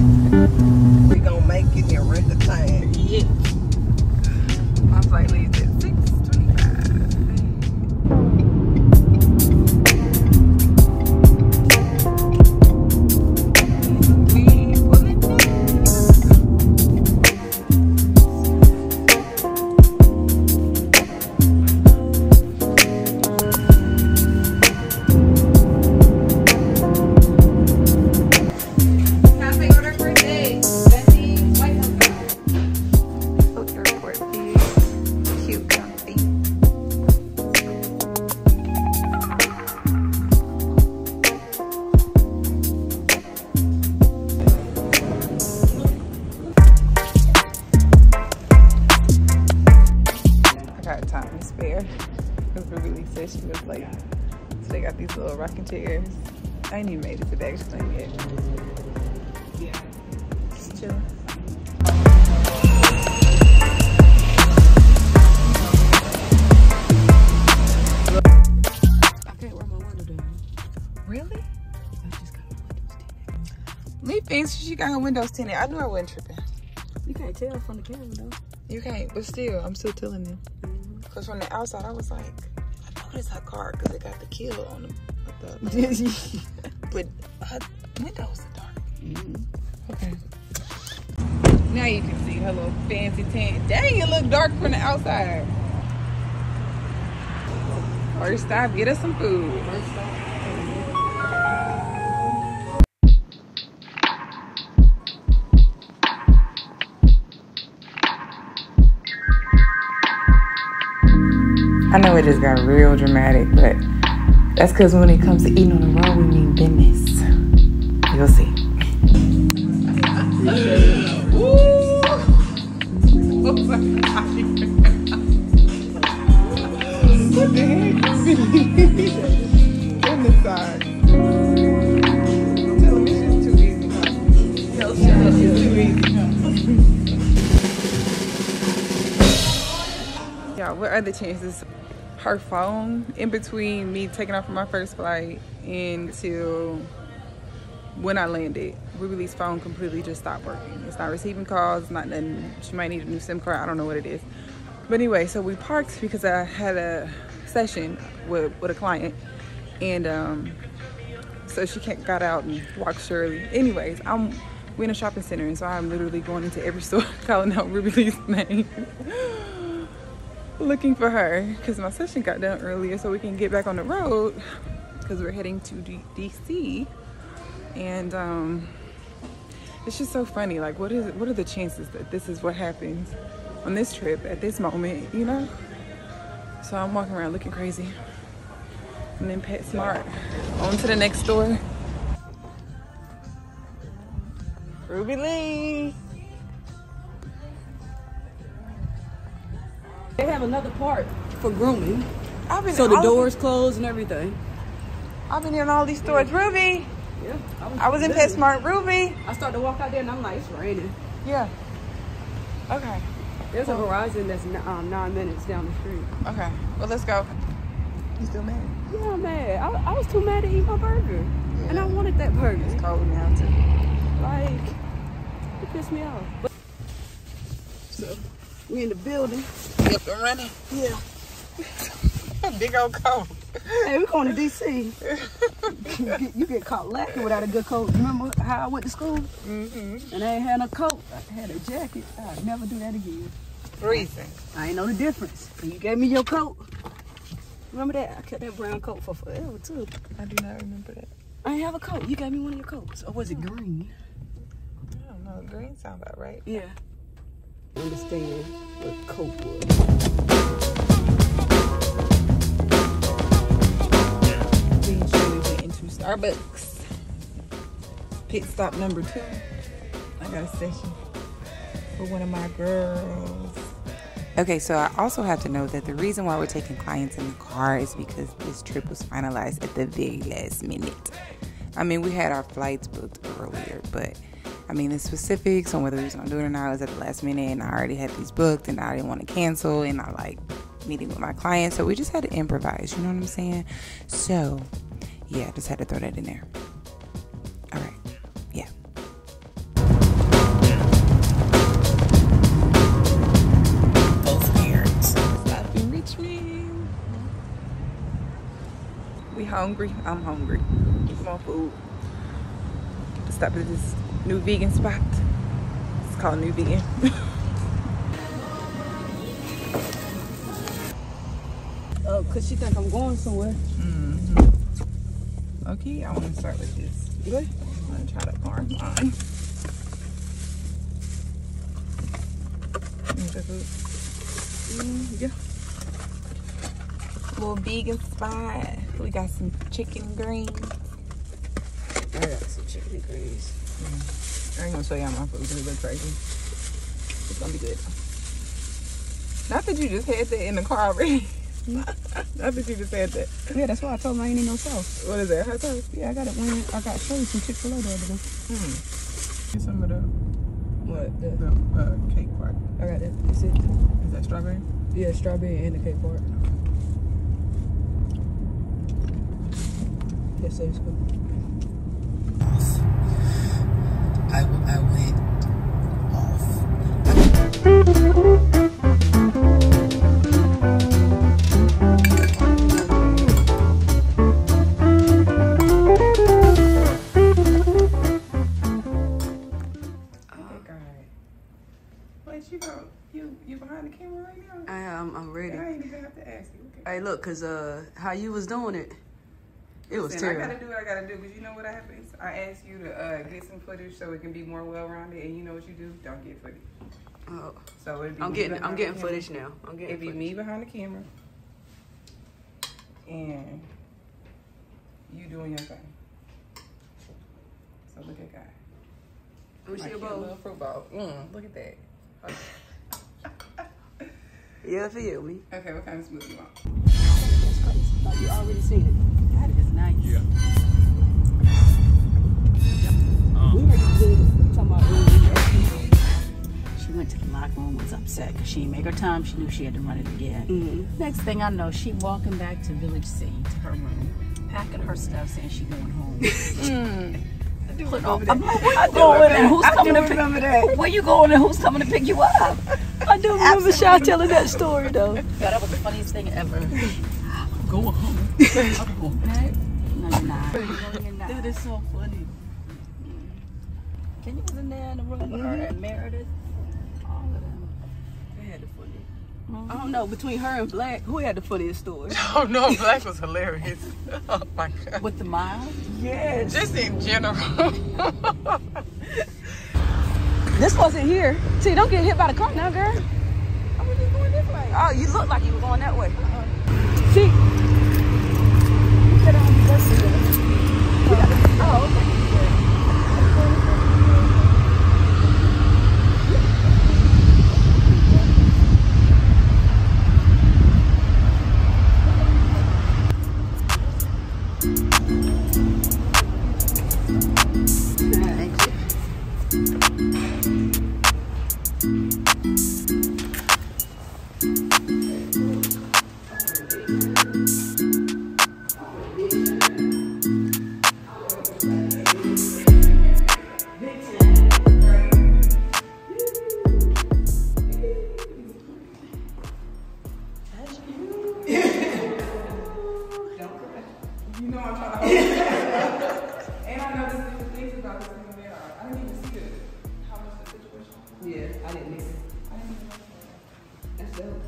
We gonna make it in record time. Yeah. My flight leaves at 6:25. She was like, so they got these little rocking chairs. I ain't even made it to the baggage claim yet. Yeah, just chilling. I can't wear my window down. Really? I just got my windows tinted. Lee thinks she got her windows tinted. I knew I wasn't tripping. You can't tell from the camera though. You can't, but still, I'm still telling them. Cause from the outside, I was like, it's her car because it got the kill on them. But her windows are dark. Okay. Now you can see her little fancy tent. Dang, it look dark from the outside. First stop, get us some food. First stop. I know it just got real dramatic, but that's because when it comes to eating on the road, we mean business. You'll see. Oh my God. What the heck is this? In the side. Tell me it's too easy. Yo, shut up. It's too easy. Yeah, what are the chances? Her phone in between me taking off from my first flight until when I landed, Ruby's phone completely just stopped working. It's not receiving calls, it's not nothing. She might need a new SIM card, I don't know what it is. But anyway, so we parked because I had a session with a client, and so she got out and walked Shirley. Anyways, we're in a shopping center, and so I'm literally going into every store calling out Ruby's name. Looking for her because my session got done earlier so we can get back on the road because we're heading to D.C. and it's just so funny, like what are the chances that this is what happens on this trip at this moment, you know? So I'm walking around looking crazy and then PetSmart on to the next store. Ruby Lee. They have another part for grooming, so the doors closed and everything. I've been in all these stores. Ruby! Yeah. I was in PetSmart. Ruby! I started to walk out there and I'm like, it's raining. Yeah. Okay. There's a Verizon that's 9 minutes down the street. Okay. Well, let's go. You still mad? Yeah, I'm mad. I was too mad to eat my burger. Yeah. And I wanted that burger. It's cold now, too. Like, it pissed me off. But so, we in the building. Yep, I'm running. Yeah. Big old coat. Hey, we're going to D.C. you get caught lacking without a good coat. Remember how I went to school? And I ain't had no coat. I had a jacket. I'd never do that again. Freezing. I ain't know the difference. And you gave me your coat. Remember that? I kept that brown coat for forever, too. I do not remember that. I ain't have a coat. You gave me one of your coats. Or was it green? I don't know. Green sound about right. Yeah. Understand what coat was. We went into Starbucks. Pit stop number 2. I got a session for one of my girls. Okay, so I also have to note that the reason why we're taking clients in the car is because this trip was finalized at the very last minute. I mean, we had our flights booked earlier, but I mean, the specifics on whether we was going to do it or not was at the last minute, and I already had these booked, and I didn't want to cancel, and I like meeting with my client, so we just had to improvise, you know what I'm saying? So, yeah, just had to throw that in there. All right, yeah. hungry. I'm hungry. More food. Stop at this new vegan spot. It's called New Vegan. Oh, cause she think I'm going somewhere. Okay, I want to start with this. Go ahead. I'm gonna try the parmesan. Yeah. Little vegan spot. We got some chicken greens. I got some chicken and greens. I ain't gonna show y'all my food because it looks crazy. It's gonna be good. Not that you just had that in the car already. Not that you just had that. Yeah, that's why I told him I ain't need no sauce. What is that? Hot sauce? Yeah, I got it when I got showed some Chick-fil-A the other day. Get some of the cake part. I got that. That's it. Is that strawberry? Yeah, strawberry and the cake part. Yes, it's good. I went off. You behind the camera right now? I'm ready. I ain't even have to ask you. Okay. Hey, look, cause how you was doing it, it was terrible. I gotta do what I gotta do, because you know what happens? I asked you to get some footage so it can be more well-rounded, and you know what you do? Don't get footage. Oh, So it'd be I'm getting footage now. It'd be me behind the camera, and you doing your thing. So look at God. Let me see your My cute bowl. little fruit bowl. Look at that. Okay. Yeah, feel me. Okay, what kind of smoothie you want? That's crazy. Like you already seen it. That is nice. Yeah. We were talking about earlier. She went to the locker room, was upset because she didn't make her time. She knew she had to run it again. Next thing I know, she walking back to Village C to her room, packing her stuff, saying she going home. Put on, I'm like, where you going and who's coming to pick that. Where you going and who's coming to pick you up? I do remember Shaw telling that story though. Yeah, that was the funniest thing ever. I'm going home. I'm going back. No, you're not. No, you're not. Dude, it's so funny. Can you was in there in the room with her and Meredith? All of them. They had the funny. I don't know, between her and Black, who had the funniest story? Oh no, Black was hilarious. Oh my God. With the mile? Yes. Just in general. This wasn't here. See, don't get hit by the car now, girl. I was just going this way. Oh, you look like you were going that way. See? You said on the bus today. Oh, okay. You know I'm trying to hold it. And I know there's different things about this thing there. I didn't even see how much the situation was. Yeah, I didn't either. I didn't even know. That's dope.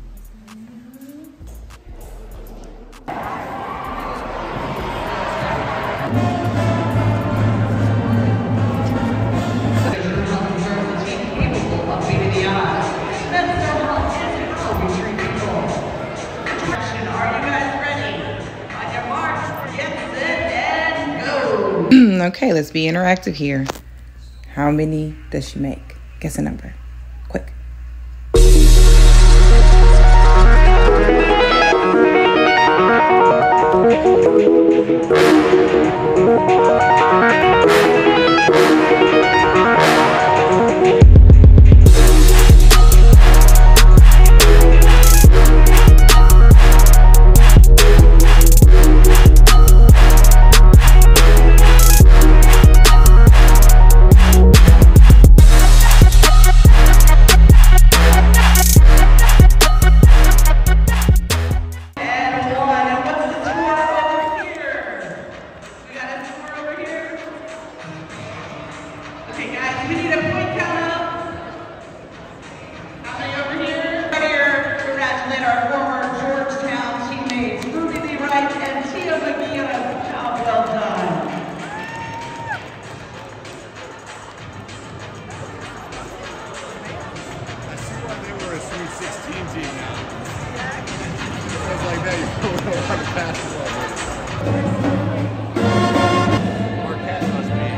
Okay, let's be interactive here. How many does she make? Guess a number. Quick. Guys, we need a point count up. How many over here? Right here, congratulate our former Georgetown teammates, Ruby Lee Wright and Tia McGee. Job well done. I see why they were a Sweet 16 team now. Stuff like that, you don't know how to pass the ball. Marquette must be.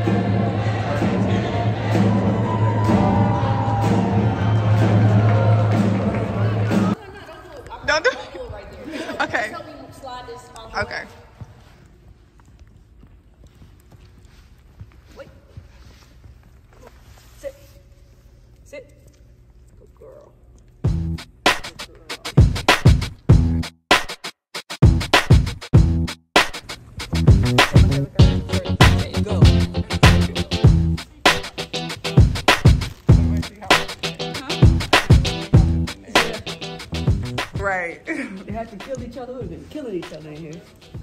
Don't do it. Okay. Okay. Wait. Sit. Sit. Good girl. There you go. Right. They had to kill each other. We've been killing each other in here.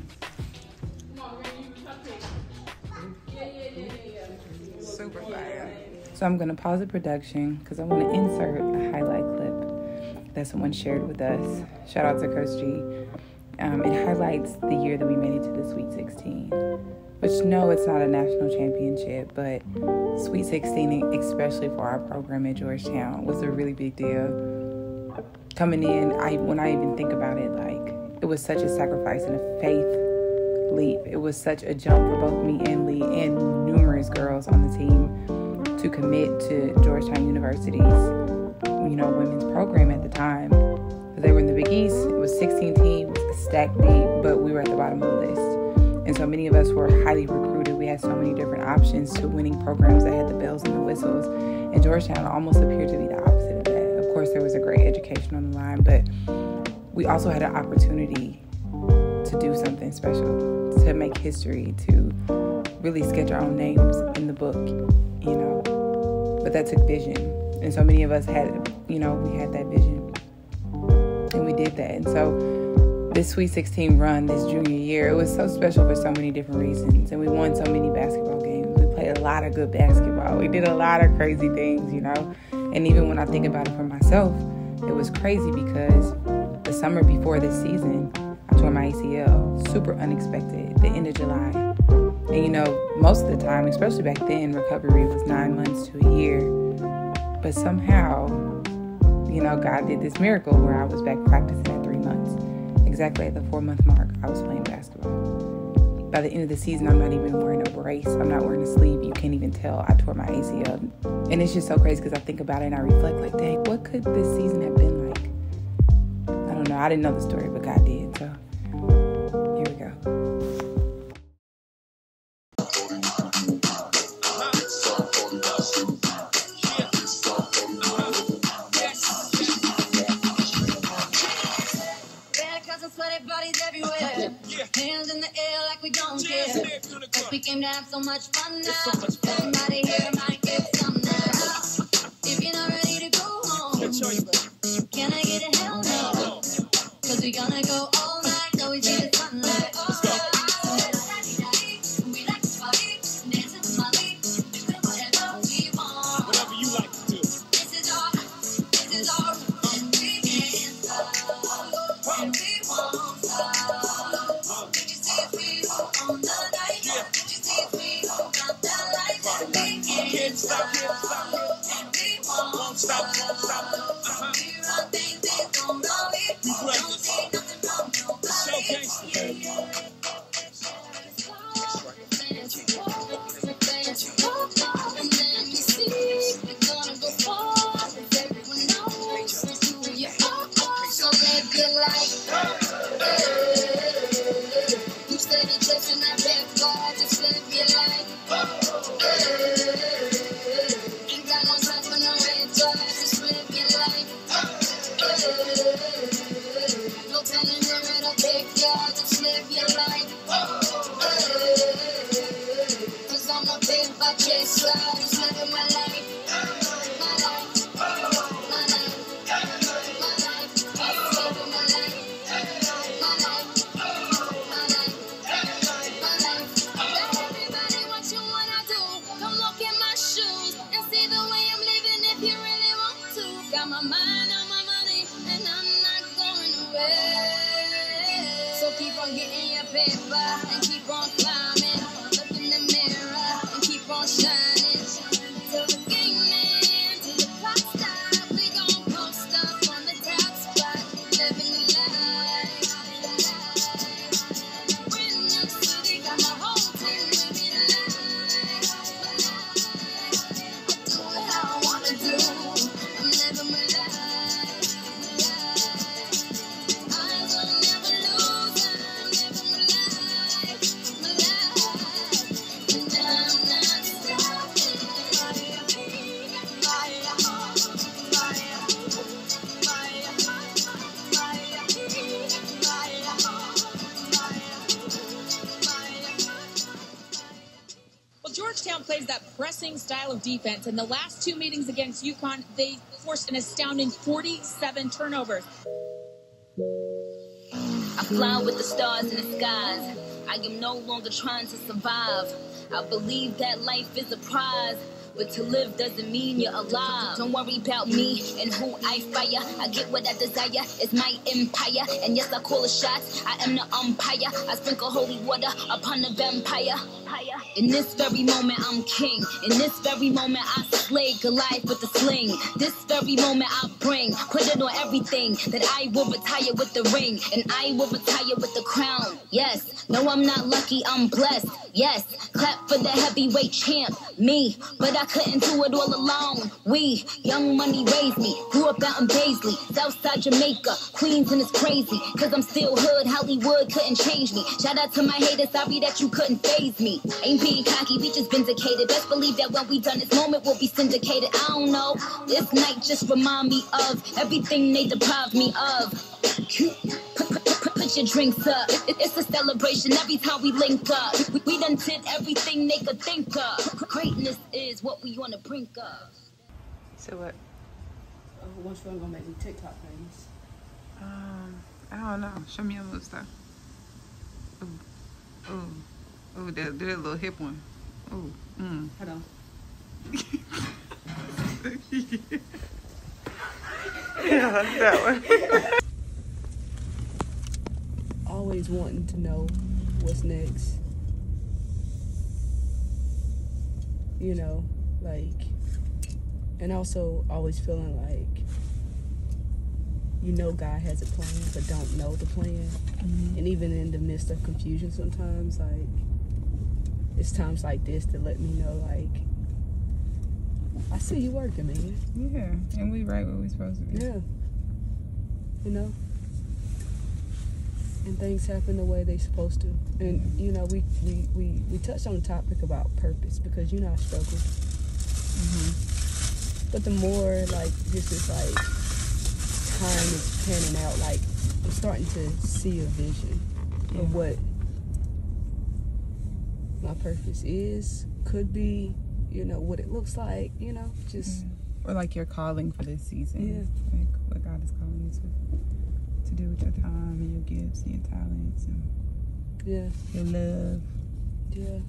Super fire. So I'm gonna pause the production because I want to insert a highlight clip that someone shared with us. Shout out to Coach G. It highlights the year that we made it to the Sweet 16. Which, no, it's not a national championship, but Sweet 16, especially for our program at Georgetown, was a really big deal. Coming in, when I even think about it, like, it was such a sacrifice and a faith leap. It was such a jump for both me and Lee and numerous girls on the team to commit to Georgetown University's, women's program at the time. They were in the Big East. It was 16 teams, stacked deep, but we were at the bottom of the list. And so many of us were highly recruited. We had so many different options to winning programs that had the bells and the whistles. And Georgetown almost appeared to be the opposite of that. Of course, there was a great education on the line, but we also had an opportunity to do something special, to make history, to really sketch our own names in the book, But that took vision. And so many of us had, we had that vision. And we did that. And so this Sweet 16 run, this junior year, it was so special for so many different reasons. And we won so many basketball games. We played a lot of good basketball. We did a lot of crazy things, And even when I think about it for myself, it was crazy because the summer before this season, I tore my ACL. Super unexpected, the end of July. And, most of the time, especially back then, recovery was 9 months to a year. But somehow, God did this miracle where I was back practicing at 3 months. Exactly at the 4-month mark, I was playing basketball. By the end of the season, I'm not even wearing a brace. I'm not wearing a sleeve. You can't even tell I tore my ACL. And it's just so crazy because I think about it and I reflect like, dang, what could this season have been like? I don't know. I didn't know the story, but God did. So here we go. Hands in the air like we don't care. Cause we came to have so much fun now. Everybody here might get some now. If you're not ready to go home, can I get a hell no? Cause we gonna go all night till we see the sunlight. We like to party, dancing to Molly, doing whatever we want. Whatever you like to do. This is our and we can't stop. And we won't stop. Got my mind on my money, and I'm not going away. So keep on getting your paper and keep on climbing. Look in the mirror and keep on shining. Till the game ends, till the clock stops, we gon' post up on the top spot, living the life. Brand new city, got my whole team living life. I do it how I wanna do. I'm living my life. I will never lose. I'm living my life, my life. And I'm not stopping. Well, Georgetown plays that pressing style of defense. In the last 2 meetings against UConn, they forced an astounding 47 turnovers. I fly with the stars in the skies. I am no longer trying to survive. I believe that life is a prize. But to live doesn't mean you're alive. Don't worry about me and who I fire. I get what I desire, it's my empire. And yes, I call the shots, I am the umpire. I sprinkle holy water upon the vampire. In this very moment, I'm king. In this very moment, I slay Goliath with a sling. This very moment, I put it on everything. That I will retire with the ring. And I will retire with the crown. Yes, no, I'm not lucky, I'm blessed. Yes, clap for the heavyweight champ, me. But I couldn't do it all alone. We, young money raised me. Grew up out in Paisley, Southside Jamaica, Queens, and it's crazy. Cause I'm still hood, Hollywood couldn't change me. Shout out to my haters, sorry that you couldn't faze me. Ain't being cocky, we just vindicated. Best believe that when we done this moment, we'll be syndicated. I don't know, this night just remind me of everything they deprived me of. Put your drinks up. It's a celebration every time we link up. We done did everything they could think of. Greatness is what we on the brink of. So what? Which one gonna make me TikTok famous? I don't know. Show me your little stuff. Ooh. Ooh. Ooh, do that little hip one. Ooh. Hold on. Yeah, that one. Always wanting to know what's next. You know, like, and also always feeling like, you know, God has a plan, but don't know the plan. And even in the midst of confusion sometimes, like, it's times like this to let me know, like, I see you working, man. Yeah, and we right where we supposed to be. Yeah. You know? And things happen the way they supposed to. And, you know, we touched on the topic about purpose because, you know, I struggle. But the more, like, this is, like, time is panning out, like, I'm starting to see a vision of what my purpose is, could be, you know, what it looks like, you know, just... Or, like, your calling for this season. Yeah. Like, what God is calling you to do with your time and your gifts and your talents and your love. Yeah.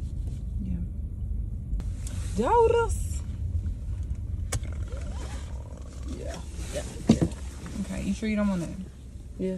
Daughters. Yeah. Okay, you sure you don't want that? Yeah.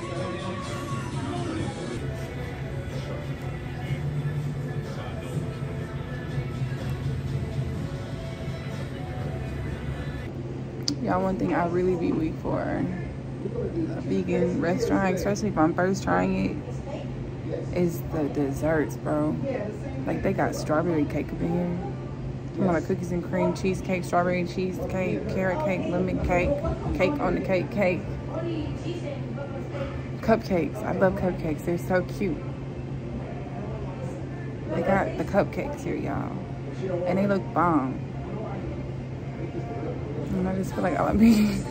Y'all, one thing I really be weak for a vegan restaurant, especially if I'm first trying it, is the desserts, bro. Like, they got strawberry cake up in here. You know, cookies and cream, cheesecake, strawberry cheesecake, carrot cake, lemon cake, cake on the cake, cupcakes. I love cupcakes. They're so cute. They got the cupcakes here, y'all, and they look bomb. And I just feel like all I'm being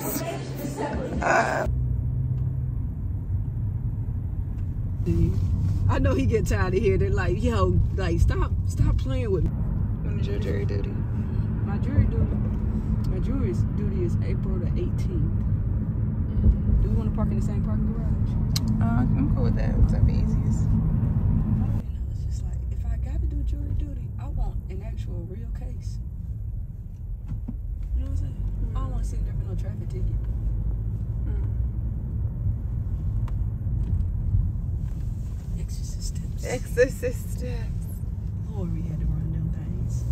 I know he get tired of hearing it, like, yo, like, stop playing with me. When is your jury duty? My jury duty is April the 18th. Do we want to park in the same parking garage? I'm cool with that. That'd be easiest. You know, it's just like, if I got to do jury duty, I want an actual real case. You know what I'm saying? I don't want to sit there for no a traffic ticket. Exorcist steps. Exorcist steps. Lord, we had to run them things.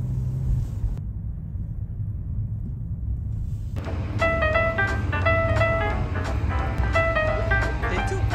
Day 2.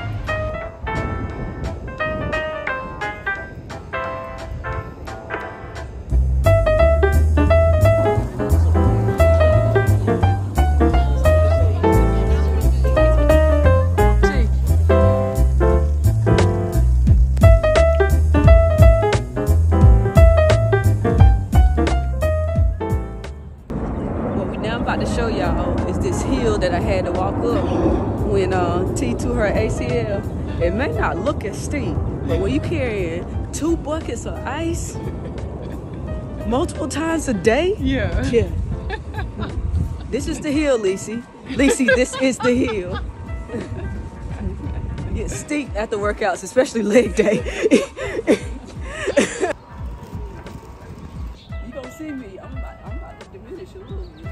To show y'all is this hill that I had to walk up when T to her ACL. It may not look as steep, but when you carrying 2 buckets of ice multiple times a day, yeah. This is the hill, Lacey. Lacey, this is the hill. Get steep after workouts, especially leg day. You gonna see me? I'm about to diminish a little bit.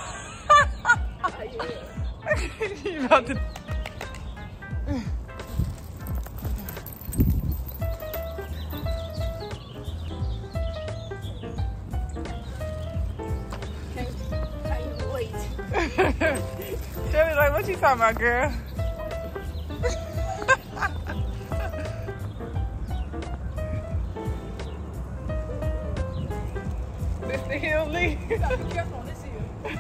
You about to. Can't wait. Shelly like, what you talking about, girl? This the hill, Lee? You gotta be careful on this hill.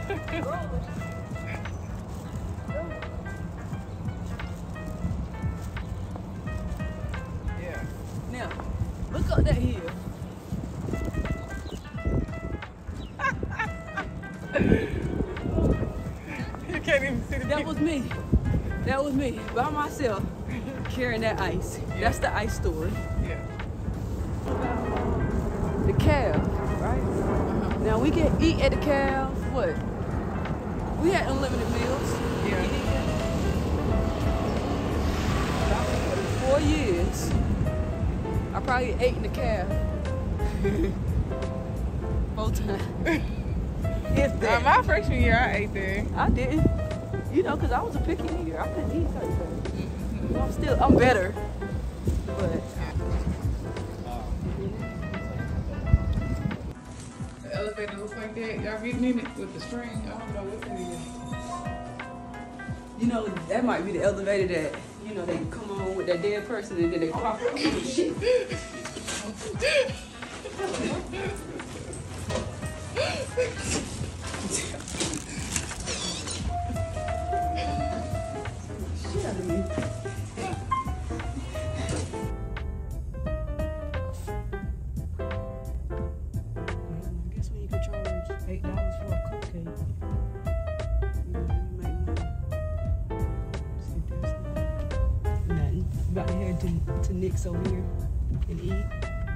Now, look up that hill. You can't even see the That was me. That was me by myself carrying that ice. Yeah. That's the ice story. Yeah. The calf, right? Now we can eat at the calf. What? We had unlimited meals. Yeah. 4 years. I probably ate in the calf 4 times. If that. My freshman year, I ate there. I didn't. You know, because I was a picky eater. I couldn't eat certain things. I'm better. But. The elevator looks like that. Y'all getting in it with the string. I don't know what it is. You know, that might be the elevator that, you know, they come on with that dead person and then they pop up. Shit. Shit out of me. I guess when you could charge $8 for a cupcake. Nothing. About to head to Nick's over here and eat.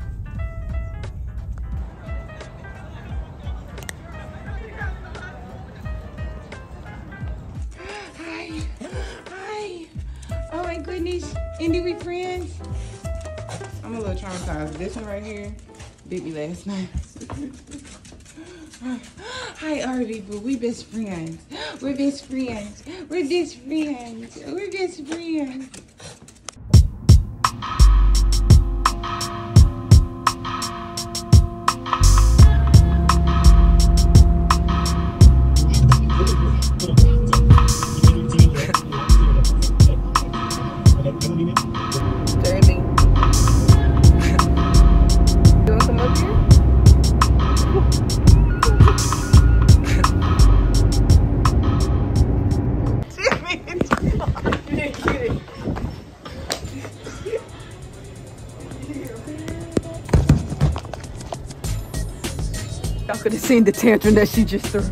Hi. Oh my goodness. Indy, we friends? I'm a little traumatized. This one right here beat me last night. Hi, Arby, but we best friends. We're best friends. We're best friends. We're best friends. Y'all could have seen the tantrum that she just threw.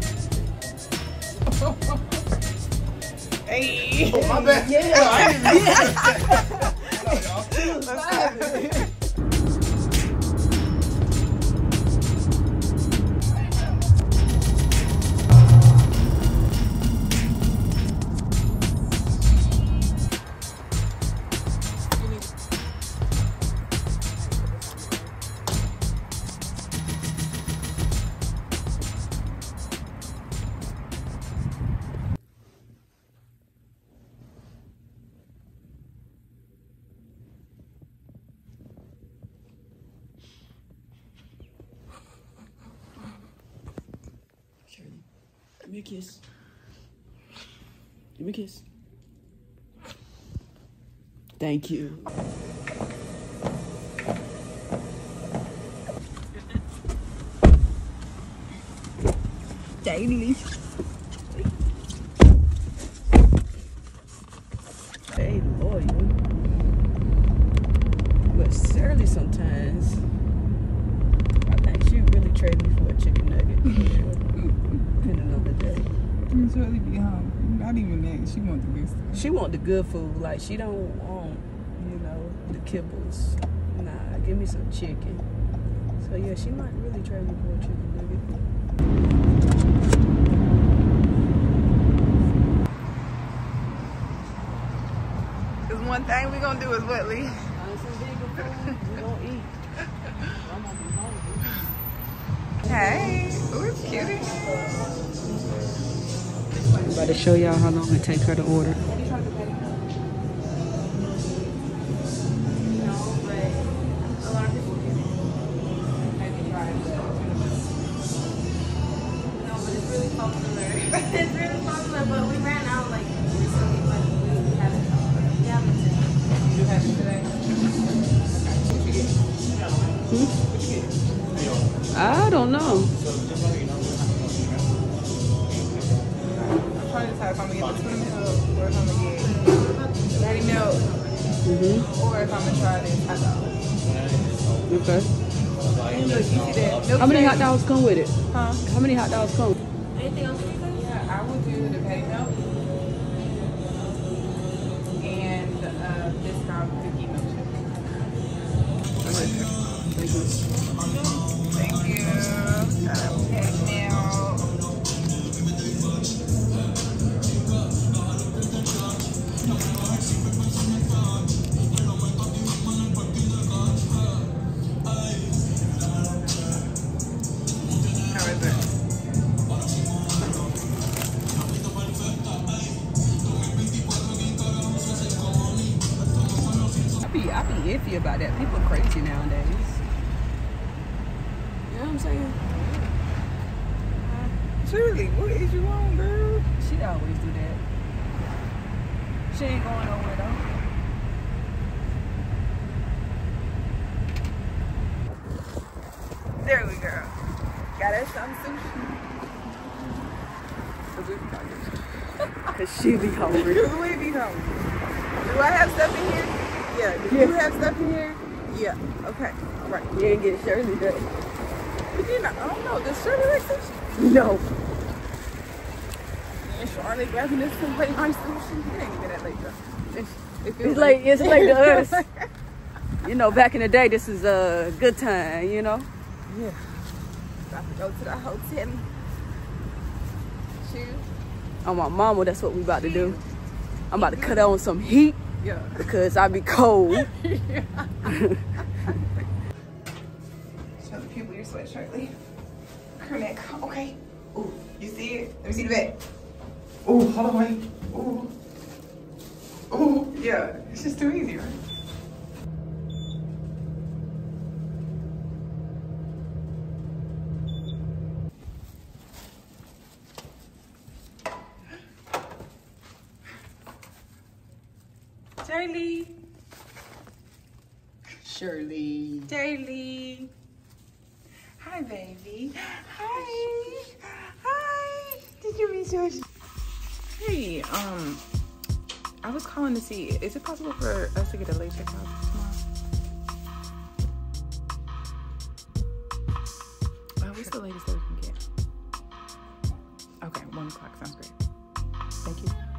Hey. Oh, my bad. Yeah. me a kiss. Give me a kiss. Thank you. Daily. They loyal. But Shirley sometimes, I think she really trade me for a chicken nugget. Depending on the day. Shirley be hungry. Not even that. She want the good stuff. She want the good food. Like, she don't want, you know, the kibbles. Nah, give me some chicken. So yeah, she might really trade me for a chicken nugget. Cause one thing we gonna do is what, Lee? Find some vegan food, we gonna eat. I'm gonna be hungry. Hey, ooh, it's cutie. I'm about to show y'all how long it takes her to order. It's really popular, but we ran out like recently, but we haven't. Yeah, You have it today? I don't know. I'm trying to decide if I'm gonna get the tuna milk or if I'm gonna get natty milk or if I'm gonna try this hot dog. Okay. And look, you see that milk How many shake? hot dogs come with it? Huh? How many hot dogs come? anything else? Yeah, I will do the patty milk and this Vicky milkshake. Thank you. Patty milk. How is it? I be iffy about that. People are crazy nowadays. You know what I'm saying? Shirley, what is you on, girl? She always do that. She ain't going nowhere though. There we go. Got us some sushi. Cause she be hungry. Do we be hungry? Do I have stuff in here? Yeah. Do you have stuff in here? Yeah. Okay. All right. You ain't get Shirley that. But you know, I don't know. Does Shirley like sushi? No. And Charlotte grabbing this some late night sushi. It ain't even that late though. It's late to us. You know, back in the day, this is a good time, you know? Yeah. About to go to the hotel. Choose. On my mama, that's what we about to do. I'm about to cut on some heat. Yeah. Because I be cold. Show the people your sweatshirt, Lee. Her neck. Okay. Ooh, you see it? Let me see the back. Ooh, hold on, wait. Ooh. Ooh, yeah. It's just too easy, right? Shirley. Shirley. Shirley. Hi, baby. Hi. Hi. Did you meet George? Hey, I was calling to see, is it possible for us to get a late check-out tomorrow? What's the latest that we can get? Okay, 1 o'clock sounds great. Thank you.